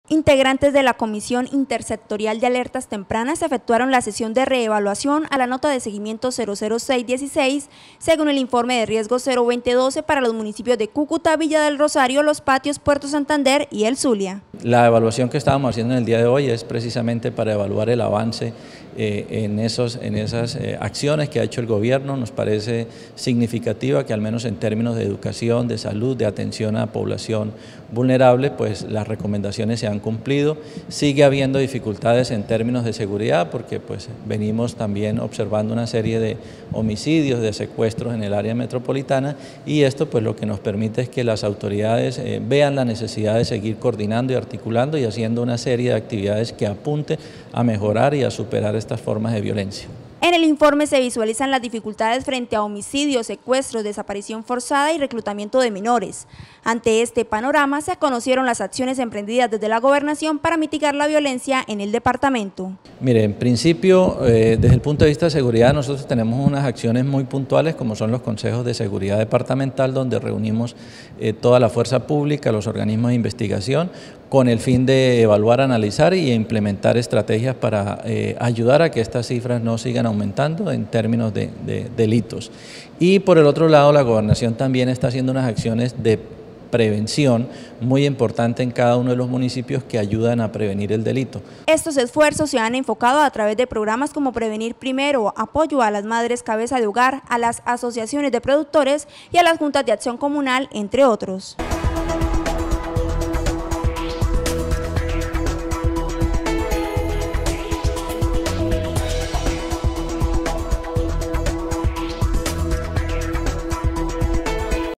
Integrantes de la Comisión Intersectorial de Alertas Tempranas efectuaron la sesión de reevaluación a la nota de seguimiento 00616, según el informe de riesgo 02012 para los municipios de Cúcuta, Villa del Rosario, Los Patios, Puerto Santander y El Zulia. La evaluación que estábamos haciendo en el día de hoy es precisamente para evaluar el avance en esas acciones que ha hecho el gobierno. Nos parece significativa que al menos en términos de educación, de salud, de atención a población vulnerable, pues las recomendaciones se han cumplido. Sigue habiendo dificultades en términos de seguridad porque pues venimos también observando una serie de homicidios, de secuestros en el área metropolitana, y esto pues lo que nos permite es que las autoridades vean la necesidad de seguir coordinando y articulando y haciendo una serie de actividades que apunten a mejorar y a superar estas formas de violencia. En el informe se visualizan las dificultades frente a homicidios, secuestros, desaparición forzada y reclutamiento de menores. Ante este panorama se conocieron las acciones emprendidas desde la gobernación para mitigar la violencia en el departamento. Mire, en principio, desde el punto de vista de seguridad, nosotros tenemos unas acciones muy puntuales, como son los consejos de seguridad departamental, donde reunimos toda la fuerza pública, los organismos de investigación, con el fin de evaluar, analizar y implementar estrategias para ayudar a que estas cifras no sigan aumentando en términos de delitos. Y por el otro lado, la gobernación también está haciendo unas acciones de prevención muy importante en cada uno de los municipios que ayudan a prevenir el delito. Estos esfuerzos se han enfocado a través de programas como Prevenir Primero, apoyo a las madres cabeza de hogar, a las asociaciones de productores y a las juntas de acción comunal, entre otros.